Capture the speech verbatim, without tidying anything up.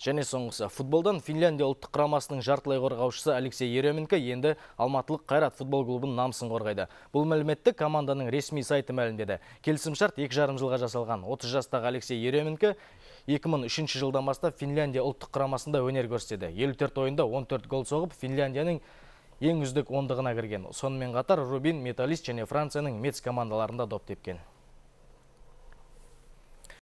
Және соңғысы, футболдан Финляндия ұлттық құрамасының жартылай қорғаушысы Алексей Еременко енді Алматылық Қайрат футбол клубының намысын қорғайды. Бұл мәліметті команданың ресми сайты мәлімдеді. Келісімшарт екі жарым жылға жасалған. отыз жастағы Алексей Еременко екі мың үшінші жылдан бастап Финляндия ұлттық құрамасында өнер көрсетеді. елу төрт ойында он төрт гол соғып, Финляндияның ең үздік ондығына кірген. Сонымен қатар Рубин, Металлист және Францияның Мец командаларында доп тепкен.